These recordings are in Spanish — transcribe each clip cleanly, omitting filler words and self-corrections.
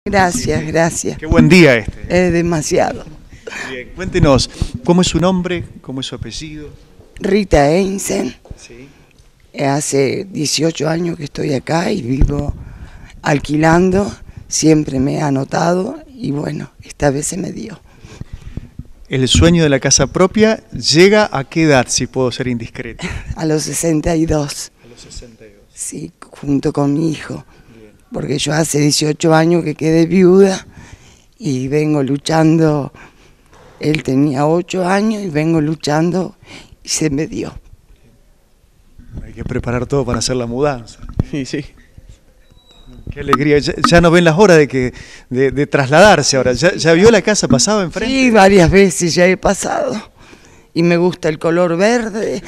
Gracias, gracias. Qué buen día este. Es demasiado. Bien, cuéntenos, ¿cómo es su nombre? ¿Cómo es su apellido? Rita Einsen. Sí. Hace 18 años que estoy acá y vivo alquilando. Siempre me he anotado y bueno, esta vez se me dio. ¿El sueño de la casa propia llega a qué edad, si puedo ser indiscreto? A los 62. A los 62. Sí, junto con mi hijo. Bien. Porque yo hace 18 años que quedé viuda y vengo luchando. Él tenía 8 años y vengo luchando y se me dio. Hay que preparar todo para hacer la mudanza. Sí, sí. Qué alegría. Ya no ven las horas de trasladarse ahora. ¿Ya vio la casa pasada enfrente? Sí, varias veces ya he pasado. Y me gusta el color verde.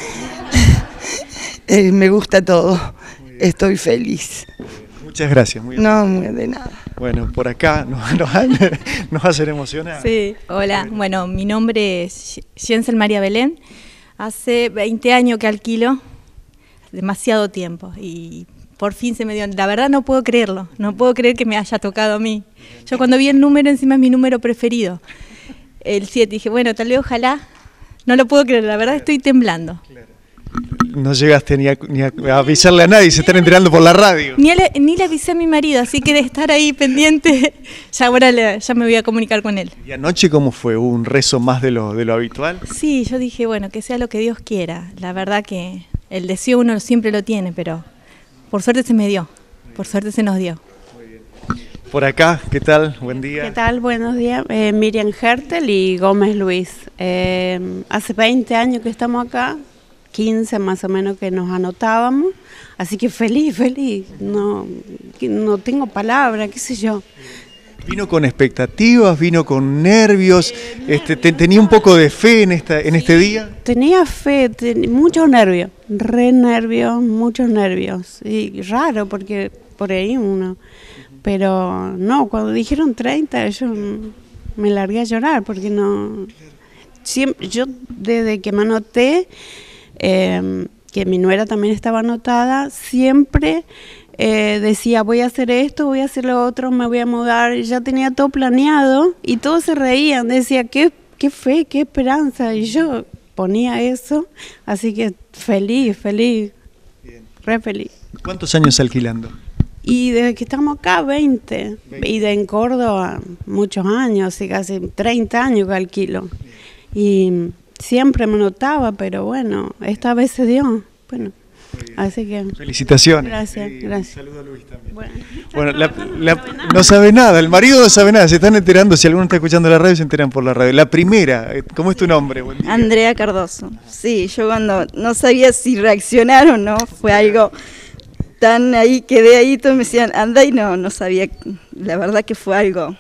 Me gusta todo. Estoy feliz. Muchas gracias. Muy no, de nada. Bueno, por acá nos hacen emocionar. Sí, hola. Bueno, mi nombre es Jensel María Belén. Hace 20 años que alquilo. Demasiado tiempo. Y por fin se me dio. La verdad no puedo creerlo. No puedo creer que me haya tocado a mí. Yo cuando vi el número, encima es mi número preferido. El 7. Dije, bueno, tal vez ojalá. No lo puedo creer. La verdad estoy temblando. No llegaste ni a avisarle a nadie, se están enterando por la radio. Ni le avisé a mi marido, así que de estar ahí pendiente, ya me voy a comunicar con él. ¿Y anoche cómo fue? ¿Hubo un rezo más de lo habitual? Sí, yo dije, bueno, que sea lo que Dios quiera. La verdad que el deseo uno siempre lo tiene, pero por suerte se me dio, por suerte se nos dio. Muy bien. Por acá, ¿qué tal? Buen día. ¿Qué tal? Buenos días. Miriam Hertel y Gómez Luis. Hace 20 años que estamos acá. 15 más o menos que nos anotábamos, así que feliz, no tengo palabra, qué sé yo. ¿Vino con expectativas, vino con nervios, tenía un poco de fe en este día? Tenía fe, muchos nervios, muchos nervios, y raro porque por ahí uno, pero no, cuando dijeron 30 yo me largué a llorar porque no, siempre, yo desde que me anoté, que mi nuera también estaba anotada, siempre decía voy a hacer esto, voy a hacer lo otro, me voy a mudar, ya tenía todo planeado y todos se reían, decía qué fe, qué esperanza, y yo ponía eso, así que feliz, Bien. re feliz. ¿Cuántos años alquilando? Y desde que estamos acá, 20. Y en Córdoba muchos años, así casi 30 años que alquilo. Y siempre me notaba, pero bueno, esta vez se dio. Bueno, así que... Felicitaciones. Gracias, gracias. Un saludo a Luis también. Bueno, no sabe nada, el marido no sabe nada, se están enterando, si alguno está escuchando la radio se enteran por la radio. La primera, ¿cómo es tu nombre? Buen día. Andrea Cardoso. Sí, yo cuando no sabía si reaccionar o no, fue algo tan ahí, quedé ahí, todos me decían, anda, y no sabía, la verdad que fue algo...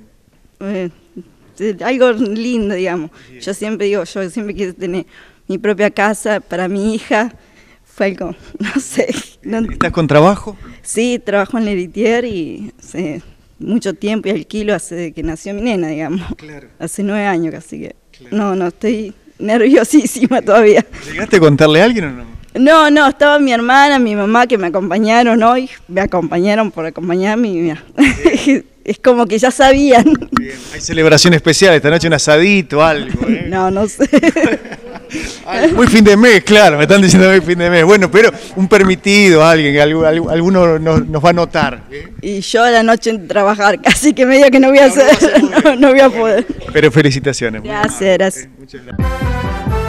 algo lindo, digamos. Bien. Yo siempre quise tener mi propia casa para mi hija. Fue algo, no sé. ¿Estás con trabajo? Sí, trabajo en Leritier y hace mucho tiempo y alquilo hace que nació mi nena, digamos. Claro. Hace 9 años casi que. Claro. No, estoy nerviosísima todavía. ¿Llegaste a contarle a alguien o no? No, estaba mi hermana, mi mamá que me acompañaron hoy. Me acompañaron por acompañarme y mira. Es como que ya sabían. Bien. Hay celebración especial esta noche, un asadito, algo, ¿eh? No sé. Ay, muy fin de mes, claro, me están diciendo muy fin de mes. Bueno, pero un permitido, alguien, alguno nos va a notar. Y yo a la noche en trabajar, así que medio que no voy a hacer, no voy a poder. Pero felicitaciones. Gracias. Muchas gracias.